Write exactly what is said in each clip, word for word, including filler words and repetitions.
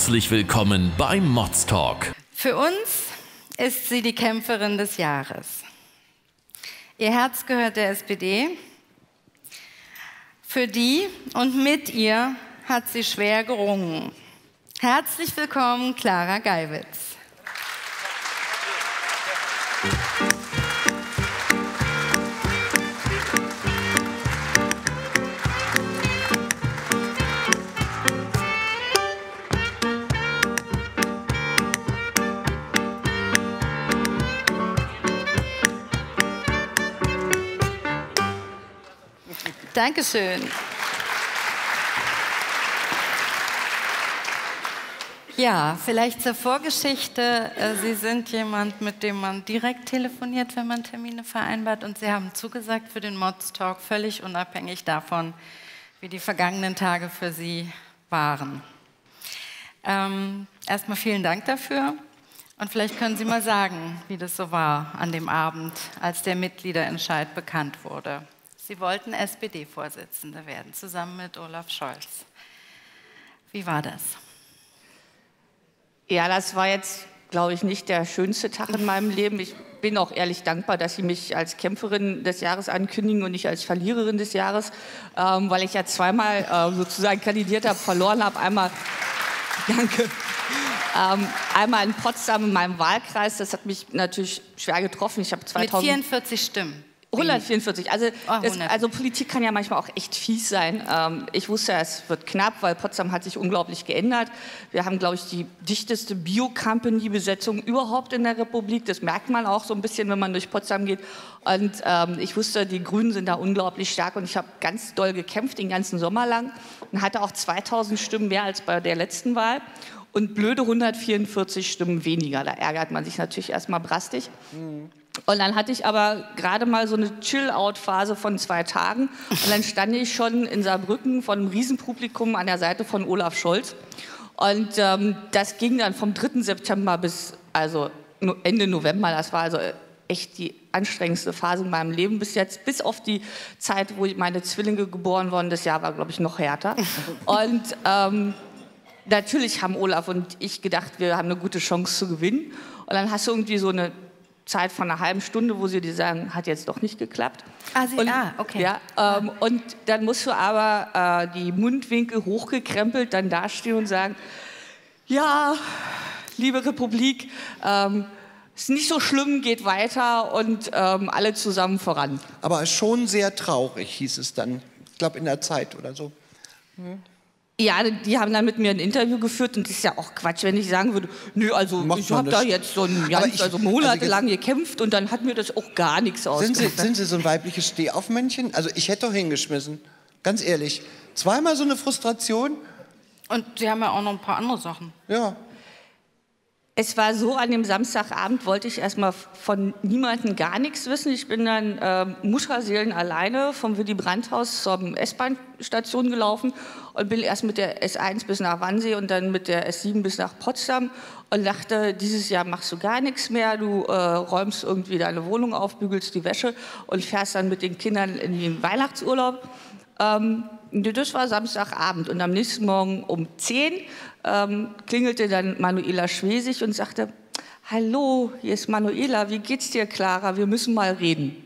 Herzlich willkommen beim Mods Talk. Für uns ist sie die Kämpferin des Jahres. Ihr Herz gehört der S P D. Für die und mit ihr hat sie schwer gerungen. Herzlich willkommen, Clara Geiwitz. Dankeschön. Ja, vielleicht zur Vorgeschichte. Sie sind jemand, mit dem man direkt telefoniert, wenn man Termine vereinbart. Und Sie haben zugesagt für den Mods Talk, völlig unabhängig davon, wie die vergangenen Tage für Sie waren. Ähm, erstmal vielen Dank dafür. Und vielleicht können Sie mal sagen, wie das so war an dem Abend, als der Mitgliederentscheid bekannt wurde. Sie wollten S P D-Vorsitzende werden, zusammen mit Olaf Scholz. Wie war das? Ja, das war jetzt, glaube ich, nicht der schönste Tag in meinem Leben. Ich bin auch ehrlich dankbar, dass Sie mich als Kämpferin des Jahres ankündigen und nicht als Verliererin des Jahres, ähm, weil ich ja zweimal äh, sozusagen kandidiert habe, verloren habe. Einmal, danke, ähm, einmal in Potsdam in meinem Wahlkreis. Das hat mich natürlich schwer getroffen. Ich habe zweitausend mit vierundvierzig Stimmen. hundertvierundvierzig. Also, oh, das, also Politik kann ja manchmal auch echt fies sein. Ähm, ich wusste, es wird knapp, weil Potsdam hat sich unglaublich geändert. Wir haben, glaube ich, die dichteste Bio-Company-Besetzung überhaupt in der Republik. Das merkt man auch so ein bisschen, wenn man durch Potsdam geht. Und ähm, ich wusste, die Grünen sind da unglaublich stark. Und ich habe ganz doll gekämpft den ganzen Sommer lang und hatte auch zweitausend Stimmen mehr als bei der letzten Wahl. Und blöde hundertvierundvierzig Stimmen weniger. Da ärgert man sich natürlich erstmal brastig. Mhm. Und dann hatte ich aber gerade mal so eine Chill-Out-Phase von zwei Tagen. Und dann stand ich schon in Saarbrücken von einem Riesenpublikum an der Seite von Olaf Scholz. Und ähm, das ging dann vom dritten September bis also Ende November. Das war also echt die anstrengendste Phase in meinem Leben bis jetzt. Bis auf die Zeit, wo meine Zwillinge geboren wurden. Das Jahr war, glaube ich, noch härter. Und ähm, natürlich haben Olaf und ich gedacht, wir haben eine gute Chance zu gewinnen. Und dann hast du irgendwie so eine Zeit von einer halben Stunde, wo sie dir sagen, hat jetzt doch nicht geklappt. Ah, sie, und, ah okay. Ja, ähm, und dann musst du aber äh, die Mundwinkel hochgekrempelt dann dastehen und sagen, ja, liebe Republik, ähm, ist nicht so schlimm, geht weiter und ähm, alle zusammen voran. Aber schon sehr traurig, hieß es dann, ich glaube in der Zeit oder so. Hm. Ja, die haben dann mit mir ein Interview geführt und das ist ja auch Quatsch, wenn ich sagen würde, nö, also Macht ich habe da jetzt so ein ganz, ich, also monatelang also gekämpft und dann hat mir das auch gar nichts ausgemacht. Sind Sie, sind Sie so ein weibliches Stehaufmännchen? Also ich hätte doch hingeschmissen, ganz ehrlich. Zweimal so eine Frustration. Und Sie haben ja auch noch ein paar andere Sachen. Ja. Es war so, an dem Samstagabend wollte ich erstmal von niemandem gar nichts wissen. Ich bin dann äh, Mutterseelen alleine vom Willy Brandt-Haus zur S-Bahn-Station gelaufen und bin erst mit der S eins bis nach Wannsee und dann mit der S sieben bis nach Potsdam und dachte, dieses Jahr machst du gar nichts mehr. Du äh, räumst irgendwie deine Wohnung auf, bügelst die Wäsche und fährst dann mit den Kindern in den Weihnachtsurlaub. Ähm, das war Samstagabend und am nächsten Morgen um zehn ähm, klingelte dann Manuela Schwesig und sagte, hallo, hier ist Manuela, wie geht's dir, Clara, wir müssen mal reden.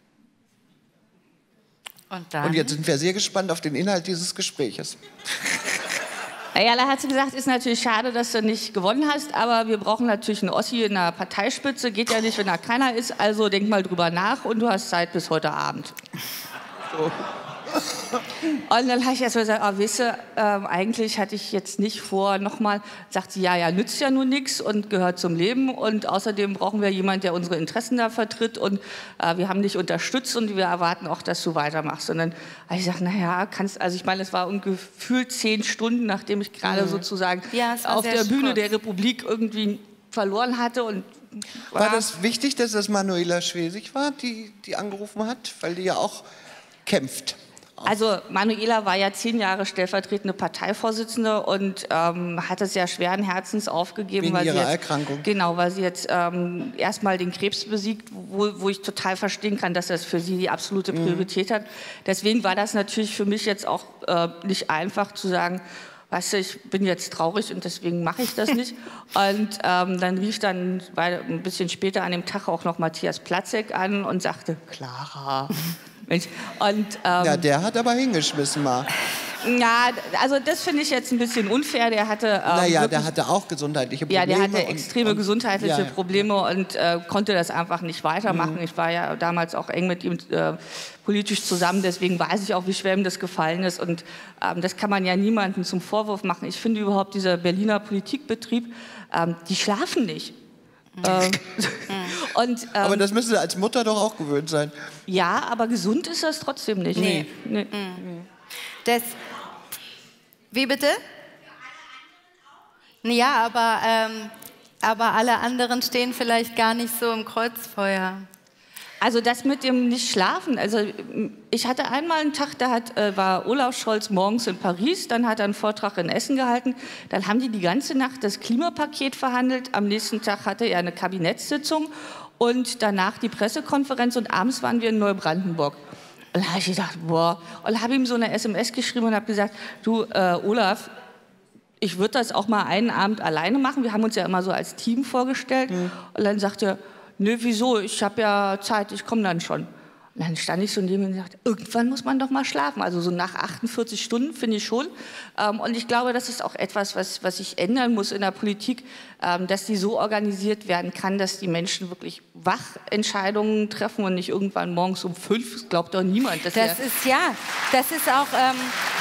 Und, dann? Und jetzt sind wir sehr gespannt auf den Inhalt dieses Gespräches. Ja, da hat sie gesagt, ist natürlich schade, dass du nicht gewonnen hast, aber wir brauchen natürlich einen Ossi in der Parteispitze, geht ja nicht, wenn da keiner ist, also denk mal drüber nach und du hast Zeit bis heute Abend. So. Und dann habe ich erst mal gesagt, oh, weißt du, ähm, eigentlich hatte ich jetzt nicht vor, nochmal, sagt sie, ja, ja, nützt ja nur nichts und gehört zum Leben und außerdem brauchen wir jemanden, der unsere Interessen da vertritt und äh, wir haben dich unterstützt und wir erwarten auch, dass du weitermachst. Und dann habe ich gesagt, naja, kannst, also ich meine, es war gefühlt zehn Stunden, nachdem ich gerade mhm. sozusagen ja, auf der Bühne kurz. der Republik irgendwie verloren hatte und war das wichtig, dass das Manuela Schwesig war, die, die angerufen hat, weil die ja auch kämpft? Also Manuela war ja zehn Jahre stellvertretende Parteivorsitzende und ähm, hat es ja schweren Herzens aufgegeben. Wegen weil ihrer sie jetzt, Erkrankung. Genau, weil sie jetzt ähm, erstmal den Krebs besiegt, wo, wo ich total verstehen kann, dass das für sie die absolute Priorität mhm. hat. Deswegen war das natürlich für mich jetzt auch äh, nicht einfach zu sagen, weißt du, ich bin jetzt traurig und deswegen mache ich das nicht. Und ähm, dann rief dann weil ein bisschen später an dem Tag auch noch Matthias Platzek an und sagte, Clara. Mensch. Und, ähm, ja, der hat aber hingeschmissen mal. Ja, also das finde ich jetzt ein bisschen unfair. Der hatte, ähm, naja, wirklich, der hatte auch gesundheitliche Probleme. Ja, der hatte und, extreme und, gesundheitliche ja, ja. Probleme und äh, konnte das einfach nicht weitermachen. Mhm. Ich war ja damals auch eng mit ihm äh, politisch zusammen, deswegen weiß ich auch, wie schwer ihm das gefallen ist. Und ähm, das kann man ja niemandem zum Vorwurf machen. Ich finde überhaupt, dieser Berliner Politikbetrieb, ähm, die schlafen nicht. ähm, und, ähm, aber das müsste als Mutter doch auch gewöhnt sein. Ja, aber gesund ist das trotzdem nicht. Nee. nee. Mhm. Das, wie bitte? Ja, aber, ähm, aber alle anderen stehen vielleicht gar nicht so im Kreuzfeuer. Also das mit dem Nicht-Schlafen, also ich hatte einmal einen Tag, da hat, äh, war Olaf Scholz morgens in Paris, dann hat er einen Vortrag in Essen gehalten, dann haben die die ganze Nacht das Klimapaket verhandelt, am nächsten Tag hatte er eine Kabinettssitzung und danach die Pressekonferenz und abends waren wir in Neubrandenburg. Und da habe ich gedacht, boah, und habe ihm so eine S M S geschrieben und habe gesagt, du äh, Olaf, ich würde das auch mal einen Abend alleine machen, wir haben uns ja immer so als Team vorgestellt mhm. und dann sagte er, nö, wieso, ich habe ja Zeit, ich komme dann schon. Und dann stand ich so neben ihm und sagte, irgendwann muss man doch mal schlafen. Also so nach achtundvierzig Stunden finde ich schon. Und ich glaube, das ist auch etwas, was, was sich ändern muss in der Politik, dass die so organisiert werden kann, dass die Menschen wirklich wach Entscheidungen treffen und nicht irgendwann morgens um fünf. Das glaubt doch niemand. Das ist, ja, das ist auch... Ähm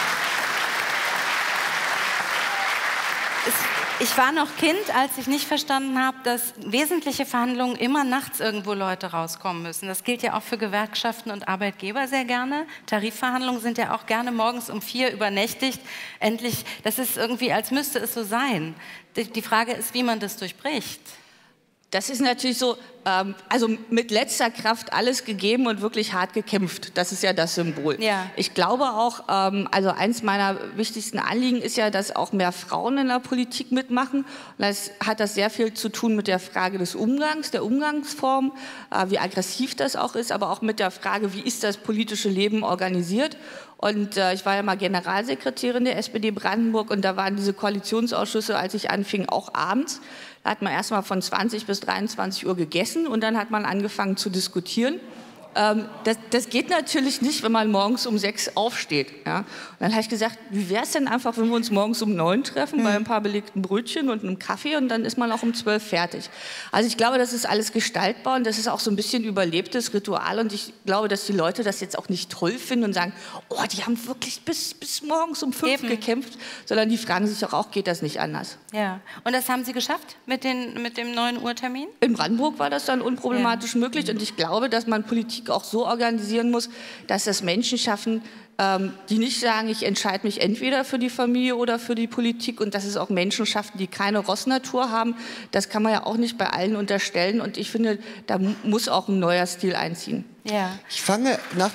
Ich war noch Kind, als ich nicht verstanden habe, dass wesentliche Verhandlungen immer nachts irgendwo Leute rauskommen müssen. Das gilt ja auch für Gewerkschaften und Arbeitgeber sehr gerne. Tarifverhandlungen sind ja auch gerne morgens um vier übernächtigt. Endlich, das ist irgendwie, als müsste es so sein. Die Frage ist, wie man das durchbricht. Das ist natürlich so, ähm, also mit letzter Kraft alles gegeben und wirklich hart gekämpft. Das ist ja das Symbol. Ja. Ich glaube auch, ähm, also eins meiner wichtigsten Anliegen ist ja, dass auch mehr Frauen in der Politik mitmachen. Und das hat das sehr viel zu tun mit der Frage des Umgangs, der Umgangsform, äh, wie aggressiv das auch ist, aber auch mit der Frage, wie ist das politische Leben organisiert. Und äh, ich war ja mal Generalsekretärin der S P D Brandenburg und da waren diese Koalitionsausschüsse, als ich anfing, auch abends. Da hat man erst mal von zwanzig bis dreiundzwanzig Uhr gegessen und dann hat man angefangen zu diskutieren. Ähm, das, das geht natürlich nicht, wenn man morgens um sechs aufsteht. Ja? Und dann habe ich gesagt, wie wäre es denn einfach, wenn wir uns morgens um neun treffen, mhm. bei ein paar belegten Brötchen und einem Kaffee und dann ist man auch um zwölf fertig. Also ich glaube, das ist alles gestaltbar und das ist auch so ein bisschen überlebtes Ritual und ich glaube, dass die Leute das jetzt auch nicht toll finden und sagen, oh, die haben wirklich bis, bis morgens um fünf Eben. gekämpft, sondern die fragen sich auch, auch, geht das nicht anders? Ja, und das haben Sie geschafft mit, den, mit dem neun Uhr Termin? In Brandenburg war das dann unproblematisch ja. möglich und ich glaube, dass man Politik auch so organisieren muss, dass das Menschen schaffen, ähm, die nicht sagen, ich entscheide mich entweder für die Familie oder für die Politik und dass es auch Menschen schaffen, die keine Rossnatur haben. Das kann man ja auch nicht bei allen unterstellen und ich finde, da muss auch ein neuer Stil einziehen. Ja. Ich fange nach...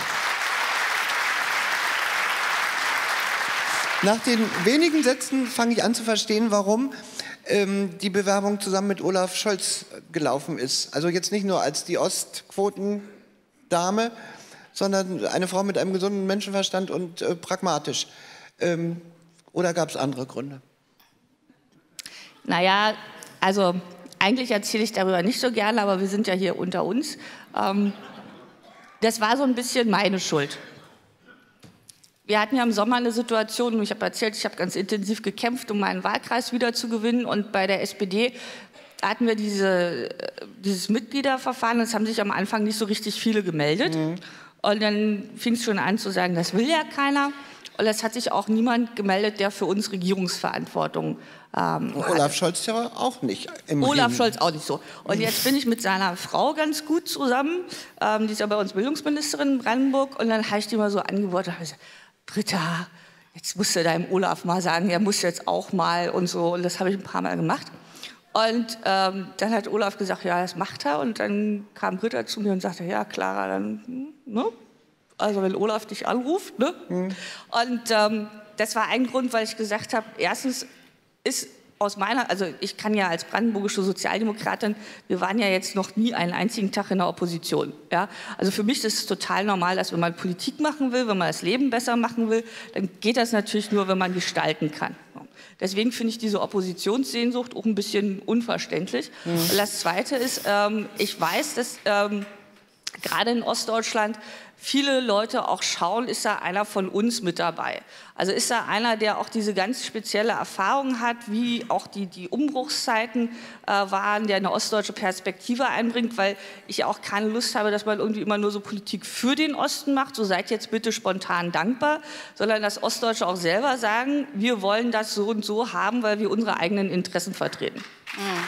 Nach den wenigen Sätzen fange ich an zu verstehen, warum ähm, die Bewerbung zusammen mit Olaf Scholz gelaufen ist. Also jetzt nicht nur als die Ostquotendame, sondern eine Frau mit einem gesunden Menschenverstand und äh, pragmatisch. Ähm, oder gab es andere Gründe? Naja, also eigentlich erzähle ich darüber nicht so gerne, aber wir sind ja hier unter uns. Ähm, das war so ein bisschen meine Schuld. Wir hatten ja im Sommer eine Situation, ich habe erzählt, ich habe ganz intensiv gekämpft, um meinen Wahlkreis wieder zu gewinnen. Und bei der S P D hatten wir diese, dieses Mitgliederverfahren. Es haben sich am Anfang nicht so richtig viele gemeldet. Mhm. Und dann fing es schon an zu sagen, das will ja keiner. Und es hat sich auch niemand gemeldet, der für uns Regierungsverantwortung ähm, Olaf Scholz ja auch nicht. Im Olaf Reden. Scholz auch nicht so. Und jetzt bin ich mit seiner Frau ganz gut zusammen. Ähm, die ist ja bei uns Bildungsministerin in Brandenburg. Und dann habe ich die mal so angeboten. Britta, jetzt musst du deinem Olaf mal sagen, er muss jetzt auch mal und so. Und das habe ich ein paar Mal gemacht. Und ähm, dann hat Olaf gesagt, ja, das macht er. Und dann kam Britta zu mir und sagte, ja, Clara, dann, ne? Also wenn Olaf dich anruft, ne? Mhm. Und ähm, das war ein Grund, weil ich gesagt habe, erstens ist aus meiner, also ich kann ja als brandenburgische Sozialdemokratin, wir waren ja jetzt noch nie einen einzigen Tag in der Opposition. Ja? Also für mich ist es total normal, dass wenn man Politik machen will, wenn man das Leben besser machen will, dann geht das natürlich nur, wenn man gestalten kann. Deswegen finde ich diese Oppositionssehnsucht auch ein bisschen unverständlich. Mhm. Und das Zweite ist, ähm, ich weiß, dass ähm, gerade in Ostdeutschland viele Leute auch schauen, ist da einer von uns mit dabei? Also ist da einer, der auch diese ganz spezielle Erfahrung hat, wie auch die, die Umbruchszeiten äh, waren, der eine ostdeutsche Perspektive einbringt, weil ich auch keine Lust habe, dass man irgendwie immer nur so Politik für den Osten macht, so seid jetzt bitte spontan dankbar, sondern dass Ostdeutsche auch selber sagen, wir wollen das so und so haben, weil wir unsere eigenen Interessen vertreten. Mhm.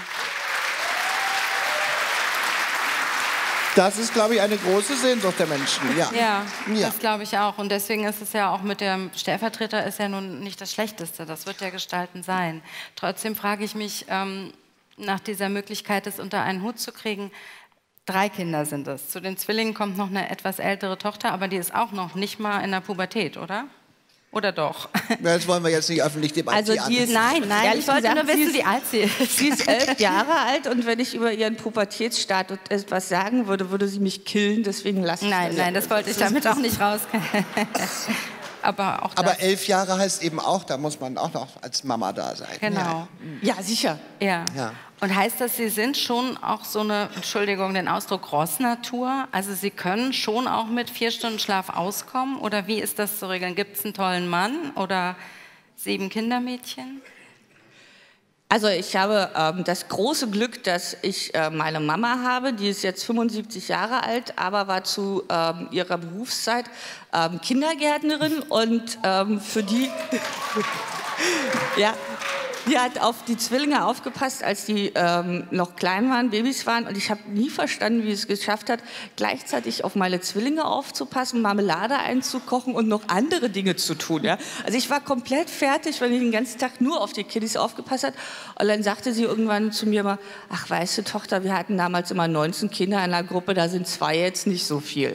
Das ist, glaube ich, eine große Sehnsucht der Menschen. Ja, ja, ja. Das glaube ich auch. Und deswegen ist es ja auch mit dem Stellvertreter ist ja nun nicht das Schlechteste. Das wird ja gestalten sein. Trotzdem frage ich mich ähm, nach dieser Möglichkeit, es unter einen Hut zu kriegen. Drei Kinder sind es. Zu den Zwillingen kommt noch eine etwas ältere Tochter, aber die ist auch noch nicht mal in der Pubertät, oder? Oder doch? Das wollen wir jetzt nicht öffentlich debattieren. Also die ist, nein, nein, ich wollte gesagt, nur wissen, wie alt sie ist. Sie ist elf Jahre alt und wenn ich über ihren Pubertätsstatus etwas sagen würde, würde sie mich killen, deswegen lasse ich Nein, das. nein, das wollte ich damit auch nicht raus. Aber, auch Aber elf Jahre heißt eben auch, da muss man auch noch als Mama da sein. Genau. Ja, ja sicher. Ja. ja. Und heißt das, Sie sind schon auch so eine, Entschuldigung, den Ausdruck Rossnatur? Also Sie können schon auch mit vier Stunden Schlaf auskommen? Oder wie ist das zu regeln? Gibt es einen tollen Mann oder sieben Kindermädchen? Also ich habe ähm, das große Glück, dass ich äh, meine Mama habe, die ist jetzt fünfundsiebzig Jahre alt, aber war zu ähm, ihrer Berufszeit ähm, Kindergärtnerin und ähm, für die... ja, die hat auf die Zwillinge aufgepasst, als die ähm, noch klein waren, Babys waren. Und ich habe nie verstanden, wie es geschafft hat, gleichzeitig auf meine Zwillinge aufzupassen, Marmelade einzukochen und noch andere Dinge zu tun. Ja? Also ich war komplett fertig, weil ich den ganzen Tag nur auf die Kiddies aufgepasst habe. Und dann sagte sie irgendwann zu mir mal, ach weißt du, Tochter, wir hatten damals immer neunzehn Kinder in der Gruppe, da sind zwei jetzt nicht so viel.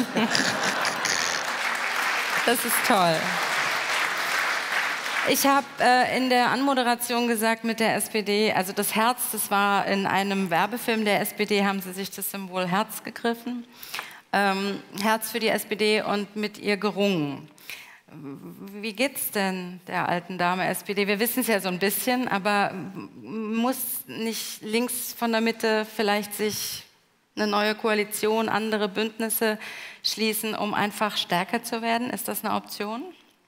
Das ist toll. Ich habe äh, in der Anmoderation gesagt mit der S P D, also das Herz, das war in einem Werbefilm der S P D, haben sie sich das Symbol Herz gegriffen. Ähm, Herz für die S P D und mit ihr gerungen. Wie geht's denn der alten Dame S P D? Wir wissen es ja so ein bisschen, aber muss nicht links von der Mitte vielleicht sich eine neue Koalition, andere Bündnisse schließen, um einfach stärker zu werden? Ist das eine Option?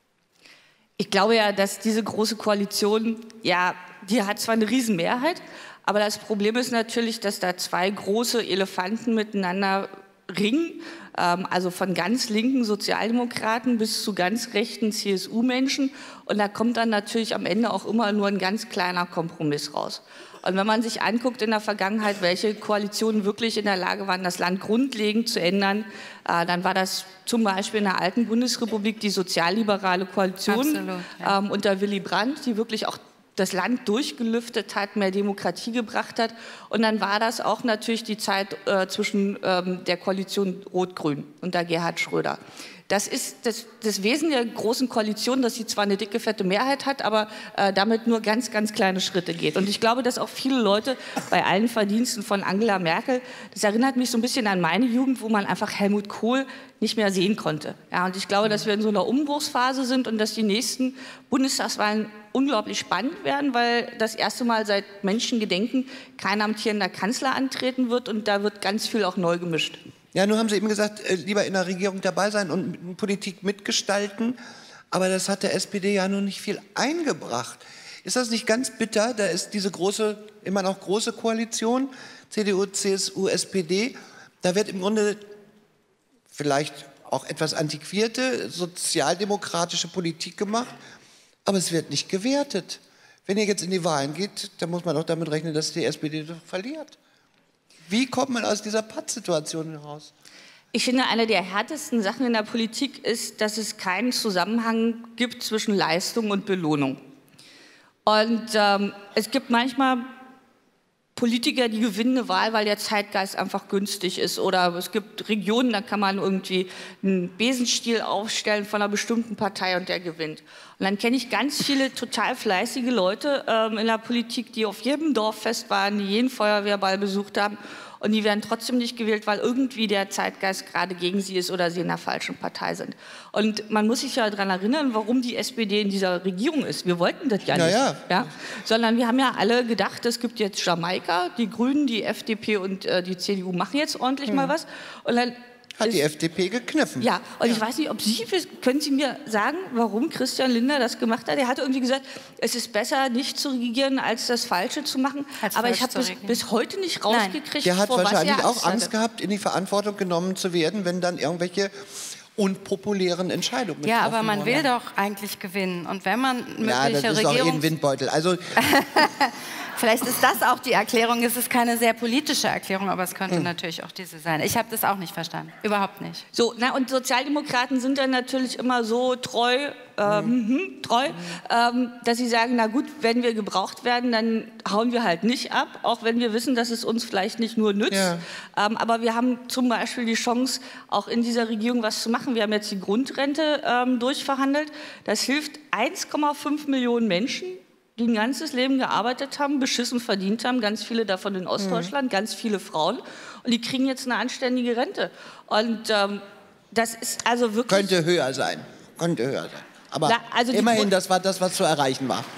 Ich glaube ja, dass diese große Koalition, ja, die hat zwar eine Riesenmehrheit, aber das Problem ist natürlich, dass da zwei große Elefanten miteinander ringen, ähm, also von ganz linken Sozialdemokraten bis zu ganz rechten C S U-Menschen. Und da kommt dann natürlich am Ende auch immer nur ein ganz kleiner Kompromiss raus. Und wenn man sich anguckt in der Vergangenheit, welche Koalitionen wirklich in der Lage waren, das Land grundlegend zu ändern, äh, dann war das zum Beispiel in der alten Bundesrepublik die sozialliberale Koalition Absolut, ja. ähm, unter Willy Brandt, die wirklich auch das Land durchgelüftet hat, mehr Demokratie gebracht hat. Und dann war das auch natürlich die Zeit äh, zwischen ähm, der Koalition Rot-Grün unter Gerhard Schröder. Das ist das, das Wesen der großen Koalition, dass sie zwar eine dicke, fette Mehrheit hat, aber äh, damit nur ganz, ganz kleine Schritte geht. Und ich glaube, dass auch viele Leute bei allen Verdiensten von Angela Merkel, das erinnert mich so ein bisschen an meine Jugend, wo man einfach Helmut Kohl nicht mehr sehen konnte. Ja, und ich glaube, dass wir in so einer Umbruchsphase sind und dass die nächsten Bundestagswahlen unglaublich spannend werden, weil das erste Mal seit Menschengedenken kein amtierender Kanzler antreten wird und da wird ganz viel auch neu gemischt. Ja, nun haben Sie eben gesagt, äh, lieber in der Regierung dabei sein und mit Politik mitgestalten. Aber das hat der S P D ja nun nicht viel eingebracht. Ist das nicht ganz bitter? Da ist diese große, immer noch große Koalition, C D U, C S U, S P D. Da wird im Grunde vielleicht auch etwas antiquierte, sozialdemokratische Politik gemacht. Aber es wird nicht gewertet. Wenn ihr jetzt in die Wahlen geht, dann muss man doch damit rechnen, dass die S P D doch verliert. Wie kommt man aus dieser Pattsituation heraus? Ich finde, eine der härtesten Sachen in der Politik ist, dass es keinen Zusammenhang gibt zwischen Leistung und Belohnung. Und ähm, es gibt manchmal Politiker, die gewinnen eine Wahl, weil der Zeitgeist einfach günstig ist. Oder es gibt Regionen, da kann man irgendwie einen Besenstiel aufstellen von einer bestimmten Partei und der gewinnt. Und dann kenne ich ganz viele total fleißige Leute ähm, in der Politik, die auf jedem Dorffest waren, die jeden Feuerwehrball besucht haben. Und die werden trotzdem nicht gewählt, weil irgendwie der Zeitgeist gerade gegen sie ist oder sie in der falschen Partei sind. Und man muss sich ja daran erinnern, warum die S P D in dieser Regierung ist. Wir wollten das ja nicht. Ja, ja. Ja? Sondern wir haben ja alle gedacht, es gibt jetzt Jamaika, die Grünen, die F D P und äh, die C D U machen jetzt ordentlich hm. mal was. Und dann hat die F D P gekniffen. Ja, und ja. ich weiß nicht, ob Sie, können Sie mir sagen, warum Christian Lindner das gemacht hat? Er hatte irgendwie gesagt, es ist besser, nicht zu regieren, als das Falsche zu machen. Als Aber ich habe bis, bis heute nicht rausgekriegt, Der hat vor wahrscheinlich was er auch Angst hatte. gehabt, in die Verantwortung genommen zu werden, wenn dann irgendwelche unpopulären Entscheidungen Ja, aber man worden. will doch eigentlich gewinnen. Und wenn man mögliche Ja, das ist Regierungs- doch eh ein Windbeutel. Also Vielleicht ist das auch die Erklärung. Es ist keine sehr politische Erklärung, aber es könnte Hm. natürlich auch diese sein. Ich habe das auch nicht verstanden. Überhaupt nicht. So, na, und Sozialdemokraten sind dann natürlich immer so treu, ähm, hm. treu, ähm, dass sie sagen, na gut, wenn wir gebraucht werden, dann hauen wir halt nicht ab, auch wenn wir wissen, dass es uns vielleicht nicht nur nützt. Ja. Ähm, aber wir haben zum Beispiel die Chance, auch in dieser Regierung was zu machen. Wir haben jetzt die Grundrente ähm, durchverhandelt. Das hilft eins Komma fünf Millionen Menschen, die ein ganzes Leben gearbeitet haben, beschissen verdient haben, ganz viele davon in Ostdeutschland, mhm. ganz viele Frauen. Und die kriegen jetzt eine anständige Rente. Und ähm, das ist also wirklich... Könnte höher sein, könnte höher sein. Aber Na, also immerhin, das war das, was zu erreichen war.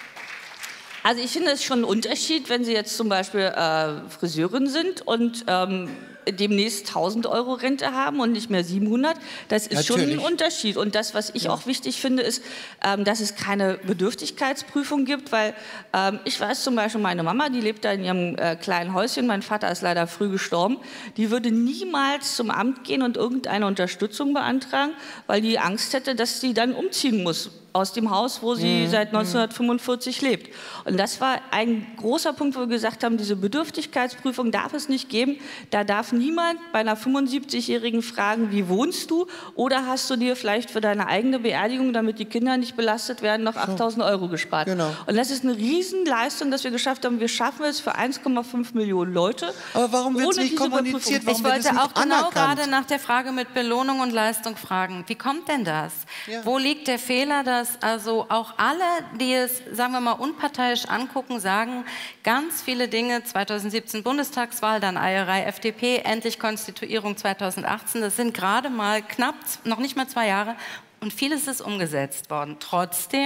Also ich finde es schon ein Unterschied, wenn Sie jetzt zum Beispiel äh, Friseurin sind und ähm, demnächst tausend Euro Rente haben und nicht mehr siebenhundert. Das ist Natürlich. schon ein Unterschied. Und das, was ich ja. auch wichtig finde, ist, ähm, dass es keine Bedürftigkeitsprüfung gibt, weil ähm, ich weiß zum Beispiel, meine Mama, die lebt da in ihrem äh, kleinen Häuschen, mein Vater ist leider früh gestorben, die würde niemals zum Amt gehen und irgendeine Unterstützung beantragen, weil die Angst hätte, dass sie dann umziehen muss aus dem Haus, wo sie mhm. seit neunzehnhundertfünfundvierzig lebt. Und das war ein großer Punkt, wo wir gesagt haben, diese Bedürftigkeitsprüfung darf es nicht geben. Da darf niemand bei einer fünfundsiebzigjährigen fragen, wie wohnst du? Oder hast du dir vielleicht für deine eigene Beerdigung, damit die Kinder nicht belastet werden, noch achttausend Euro gespart? Genau. Und das ist eine Riesenleistung, dass wir geschafft haben. Wir schaffen es für eins Komma fünf Millionen Leute. Aber warum wird es nicht kommuniziert? Ich wollte auch genau anerkannt? gerade nach der Frage mit Belohnung und Leistung fragen. Wie kommt denn das? Ja. Wo liegt der Fehler, dass also auch alle, die es, sagen wir mal, unparteiisch angucken, sagen, ganz viele Dinge, zweitausendsiebzehn Bundestagswahl, dann Eierei F D P, endlich Konstituierung zweitausendachtzehn, das sind gerade mal knapp, noch nicht mal zwei Jahre und vieles ist umgesetzt worden. Trotzdem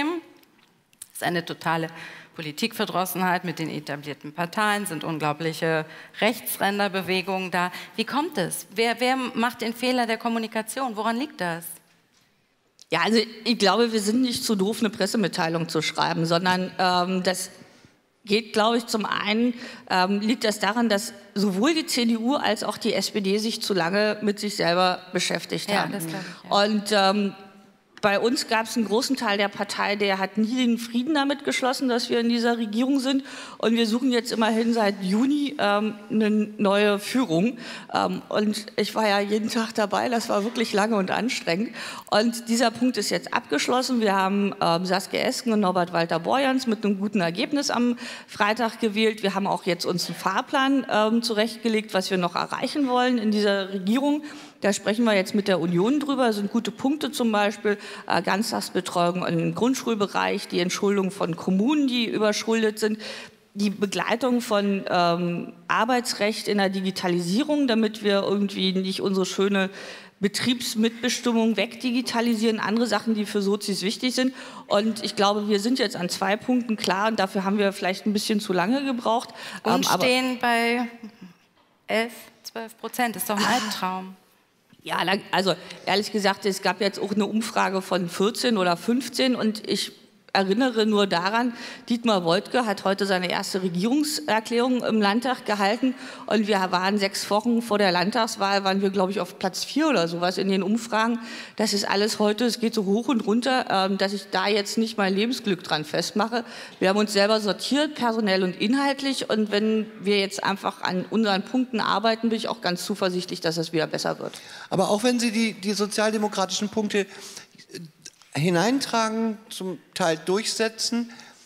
ist eine totale Politikverdrossenheit mit den etablierten Parteien, sind unglaubliche Rechtsränderbewegungen da. Wie kommt es? Wer, wer macht den Fehler der Kommunikation? Woran liegt das? Ja, also ich glaube, wir sind nicht zu doof, eine Pressemitteilung zu schreiben, sondern ähm, das geht, glaube ich, zum einen ähm, liegt das daran, dass sowohl die C D U als auch die S P D sich zu lange mit sich selber beschäftigt Ja, haben. das glaube ich, ja. Und ähm, bei uns gab es einen großen Teil der Partei, der hat nie den Frieden damit geschlossen, dass wir in dieser Regierung sind. Und wir suchen jetzt immerhin seit Juni ähm, eine neue Führung. Ähm, und ich war ja jeden Tag dabei, das war wirklich lange und anstrengend. Und dieser Punkt ist jetzt abgeschlossen. Wir haben ähm, Saskia Esken und Norbert Walter-Borjans mit einem guten Ergebnis am Freitag gewählt. Wir haben auch jetzt uns einen Fahrplan ähm, zurechtgelegt, was wir noch erreichen wollen in dieser Regierung. Da sprechen wir jetzt mit der Union drüber. Das sind gute Punkte, zum Beispiel äh, Ganztagsbetreuung im Grundschulbereich, die Entschuldung von Kommunen, die überschuldet sind, die Begleitung von ähm, Arbeitsrecht in der Digitalisierung, damit wir irgendwie nicht unsere schöne Betriebsmitbestimmung wegdigitalisieren, andere Sachen, die für Sozis wichtig sind. Und ich glaube, wir sind jetzt an zwei Punkten klar und dafür haben wir vielleicht ein bisschen zu lange gebraucht. Und ähm, stehen bei elf, zwölf Prozent, ist doch ein Albtraum. Ja, also ehrlich gesagt, es gab jetzt auch eine Umfrage von vierzehn oder fünfzehn und ich erinnere nur daran, Dietmar Woidke hat heute seine erste Regierungserklärung im Landtag gehalten und wir waren sechs Wochen vor der Landtagswahl, waren wir, glaube ich, auf Platz vier oder sowas in den Umfragen. Das ist alles heute, es geht so hoch und runter, dass ich da jetzt nicht mein Lebensglück dran festmache. Wir haben uns selber sortiert, personell und inhaltlich, und wenn wir jetzt einfach an unseren Punkten arbeiten, bin ich auch ganz zuversichtlich, dass es wieder besser wird. Aber auch wenn Sie die, die sozialdemokratischen Punkte hineintragen, zum Teil durchsetzen,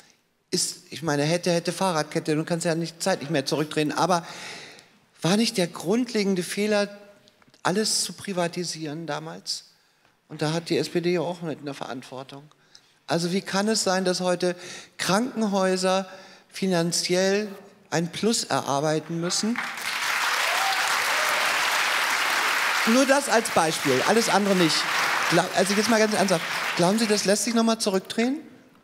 ist, ich meine, hätte, hätte Fahrradkette, du kannst ja nicht Zeit nicht mehr zurückdrehen, aber war nicht der grundlegende Fehler, alles zu privatisieren damals? Und da hat die S P D ja auch mit eine Verantwortung. Also wie kann es sein, dass heute Krankenhäuser finanziell ein Plus erarbeiten müssen? Nur das als Beispiel, alles andere nicht. Also jetzt mal ganz ernsthaft, glauben Sie, das lässt sich nochmal zurückdrehen?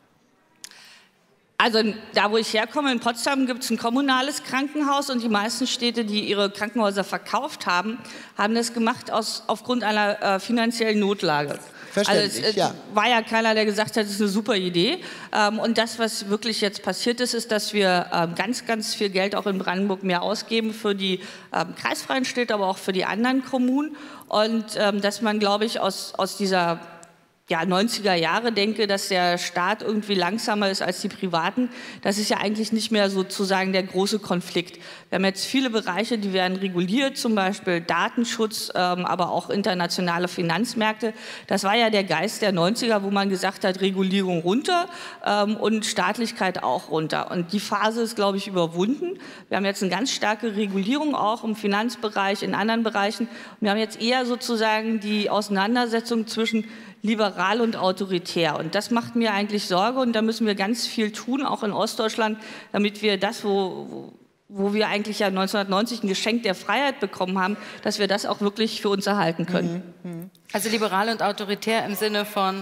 Also da, wo ich herkomme, in Potsdam, gibt es ein kommunales Krankenhaus und die meisten Städte, die ihre Krankenhäuser verkauft haben, haben das gemacht aus, aufgrund einer äh, finanziellen Notlage. Verständlich, also es, ja. war ja keiner, der gesagt hat, das ist eine super Idee. Ähm, und das, was wirklich jetzt passiert ist, ist, dass wir ähm, ganz, ganz viel Geld auch in Brandenburg mehr ausgeben für die ähm, kreisfreien Städte, aber auch für die anderen Kommunen. Und ähm, dass man, glaube ich, aus, aus dieser ja, neunziger Jahre denke, dass der Staat irgendwie langsamer ist als die Privaten, das ist ja eigentlich nicht mehr sozusagen der große Konflikt. Wir haben jetzt viele Bereiche, die werden reguliert, zum Beispiel Datenschutz, ähm, aber auch internationale Finanzmärkte. Das war ja der Geist der neunziger, wo man gesagt hat, Regulierung runter ähm, und Staatlichkeit auch runter. Und die Phase ist, glaube ich, überwunden. Wir haben jetzt eine ganz starke Regulierung auch im Finanzbereich, in anderen Bereichen. Und wir haben jetzt eher sozusagen die Auseinandersetzung zwischen liberal und autoritär. Und das macht mir eigentlich Sorge und da müssen wir ganz viel tun, auch in Ostdeutschland, damit wir das, wo, wo wir eigentlich ja neunzehnhundertneunzig ein Geschenk der Freiheit bekommen haben, dass wir das auch wirklich für uns erhalten können. Also liberal und autoritär im Sinne von...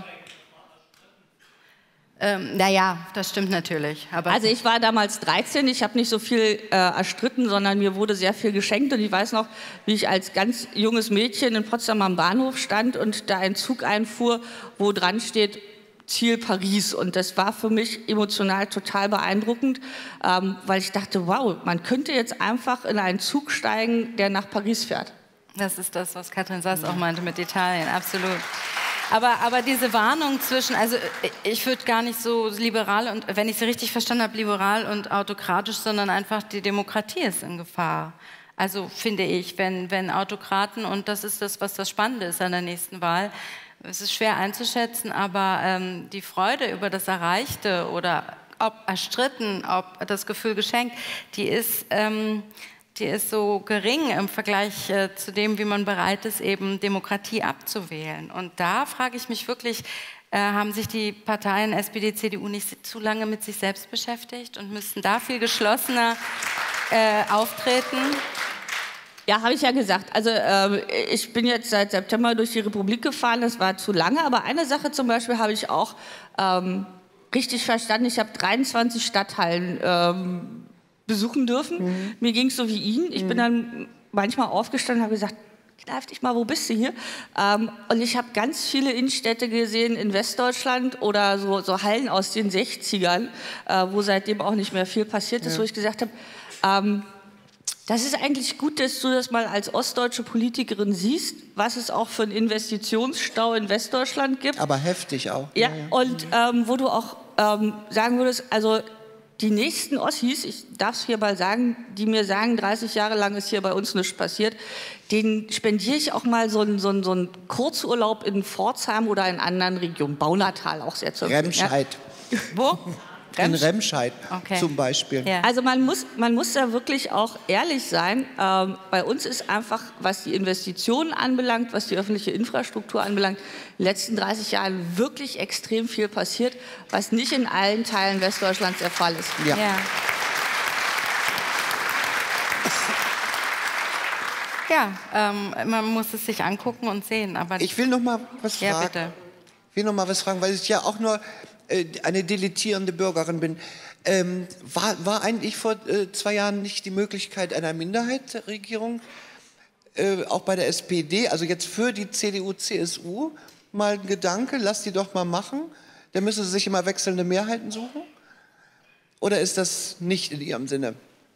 Ähm, naja, das stimmt natürlich. Aber also ich war damals dreizehn, ich habe nicht so viel äh, erstritten, sondern mir wurde sehr viel geschenkt. Und ich weiß noch, wie ich als ganz junges Mädchen in Potsdam am Bahnhof stand und da ein Zug einfuhr, wo dran steht, Ziel Paris. Und das war für mich emotional total beeindruckend, ähm, weil ich dachte, wow, man könnte jetzt einfach in einen Zug steigen, der nach Paris fährt. Das ist das, was Katrin Sass auch meinte mit Italien, absolut. Aber, aber diese Warnung zwischen, also ich würde gar nicht so liberal und, wenn ich sie richtig verstanden habe, liberal und autokratisch, sondern einfach die Demokratie ist in Gefahr. Also finde ich, wenn, wenn Autokraten, und das ist das, was das Spannende ist an der nächsten Wahl, es ist schwer einzuschätzen, aber ähm, die Freude über das Erreichte oder ob erstritten, ob das Gefühl geschenkt, die ist... Ähm, die ist so gering im Vergleich äh, zu dem, wie man bereit ist, eben Demokratie abzuwählen. Und da frage ich mich wirklich, äh, haben sich die Parteien S P D, C D U nicht zu lange mit sich selbst beschäftigt und müssten da viel geschlossener äh, auftreten? Ja, habe ich ja gesagt. Also äh, ich bin jetzt seit September durch die Republik gefahren, das war zu lange, aber eine Sache zum Beispiel habe ich auch ähm, richtig verstanden. Ich habe dreiundzwanzig Stadthallen ähm, besuchen dürfen. Mhm. Mir ging es so wie Ihnen. Ich mhm. bin dann manchmal aufgestanden und habe gesagt, kneif dich mal, wo bist du hier? Ähm, und ich habe ganz viele Innenstädte gesehen in Westdeutschland oder so, so Hallen aus den sechzigern, äh, wo seitdem auch nicht mehr viel passiert ist, ja. wo ich gesagt habe, ähm, das ist eigentlich gut, dass du das mal als ostdeutsche Politikerin siehst, was es auch für einen Investitionsstau in Westdeutschland gibt. Aber heftig auch. Ja, ja. Und ähm, wo du auch ähm, sagen würdest, also die nächsten Ossis, ich darf es hier mal sagen, die mir sagen, dreißig Jahre lang ist hier bei uns nichts passiert, denen spendiere ich auch mal so einen, so einen, so einen Kurzurlaub in Pforzheim oder in anderen Regionen. Baunatal auch sehr zu empfehlen. Remscheid. Ja. Wo? In Remscheid okay. zum Beispiel. Ja. Also man muss, man muss da wirklich auch ehrlich sein. Ähm, bei uns ist einfach, was die Investitionen anbelangt, was die öffentliche Infrastruktur anbelangt, in den letzten dreißig Jahren wirklich extrem viel passiert, was nicht in allen Teilen Westdeutschlands der Fall ist. Ja. Ja. Ja, ähm, man muss es sich angucken und sehen. Aber ich will noch mal was ja, fragen. Bitte. Ich will noch mal was fragen, weil ich ja auch nur äh, eine dilettierende Bürgerin bin. Ähm, war, war eigentlich vor äh, zwei Jahren nicht die Möglichkeit einer Minderheitsregierung, äh, auch bei der S P D, also jetzt für die C D U, C S U, mal ein Gedanke, lass die doch mal machen, dann müssen sie sich immer wechselnde Mehrheiten suchen? Oder ist das nicht in ihrem Sinne?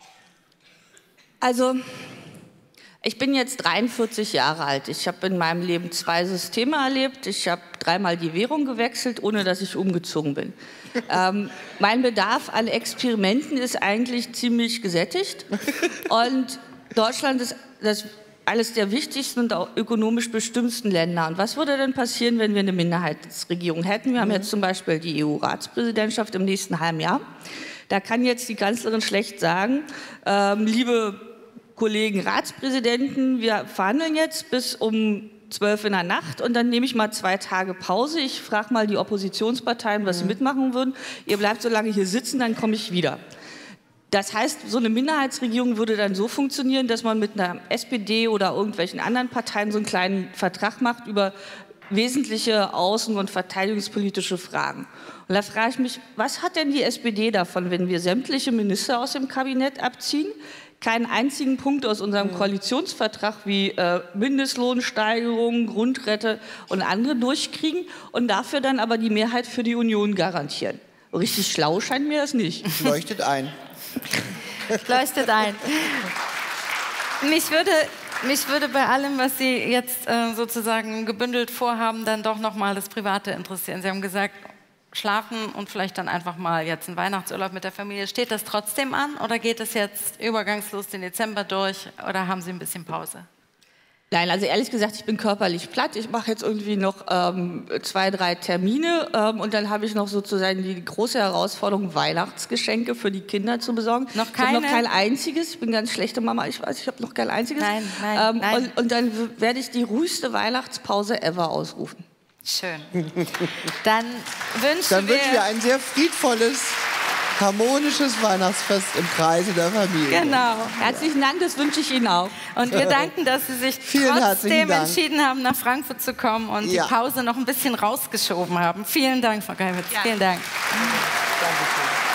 Also, ich bin jetzt dreiundvierzig Jahre alt. Ich habe in meinem Leben zwei Systeme erlebt. Ich habe dreimal die Währung gewechselt, ohne dass ich umgezogen bin. ähm, mein Bedarf an Experimenten ist eigentlich ziemlich gesättigt. Und Deutschland ist das eines der wichtigsten und auch ökonomisch bestimmtesten Länder. Und was würde denn passieren, wenn wir eine Minderheitsregierung hätten? Wir haben jetzt zum Beispiel die E U-Ratspräsidentschaft im nächsten halben Jahr. Da kann jetzt die Kanzlerin schlecht sagen, ähm, liebe Kollegen Ratspräsidenten, wir verhandeln jetzt bis um zwölf in der Nacht und dann nehme ich mal zwei Tage Pause. Ich frage mal die Oppositionsparteien, was sie mitmachen würden. Ihr bleibt so lange hier sitzen, dann komme ich wieder. Das heißt, so eine Minderheitsregierung würde dann so funktionieren, dass man mit einer S P D oder irgendwelchen anderen Parteien so einen kleinen Vertrag macht über wesentliche außen- und verteidigungspolitische Fragen. Und da frage ich mich, was hat denn die S P D davon, wenn wir sämtliche Minister aus dem Kabinett abziehen, keinen einzigen Punkt aus unserem Koalitionsvertrag wie äh, Mindestlohnsteigerung, Grundrente und andere durchkriegen und dafür dann aber die Mehrheit für die Union garantieren? Richtig schlau scheint mir das nicht. Leuchtet ein. Leuchtet ein. Mich würde, mich würde bei allem, was Sie jetzt äh, sozusagen gebündelt vorhaben, dann doch noch mal das Private interessieren. Sie haben gesagt, schlafen und vielleicht dann einfach mal jetzt einen Weihnachtsurlaub mit der Familie. Steht das trotzdem an oder geht es jetzt übergangslos den Dezember durch oder haben Sie ein bisschen Pause? Nein, also ehrlich gesagt, ich bin körperlich platt. Ich mache jetzt irgendwie noch ähm, zwei, drei Termine ähm, und dann habe ich noch sozusagen die große Herausforderung, Weihnachtsgeschenke für die Kinder zu besorgen. Noch keine? Ich habe noch kein einziges. Ich bin ganz schlechte Mama. Ich weiß, ich habe noch kein einziges. Nein, nein, ähm, nein. Und, und dann werde ich die ruhigste Weihnachtspause ever ausrufen. Schön. Dann wünschen Dann wir... wünschen wir ein sehr friedvolles, harmonisches Weihnachtsfest im Kreise der Familie. Genau. Herzlichen Dank, das wünsche ich Ihnen auch. Und wir danken, dass Sie sich Vielen herzlichen trotzdem Dank. entschieden haben, nach Frankfurt zu kommen und Ja. die Pause noch ein bisschen rausgeschoben haben. Vielen Dank, Frau Geiwitz. Ja. Vielen Dank. Dankeschön.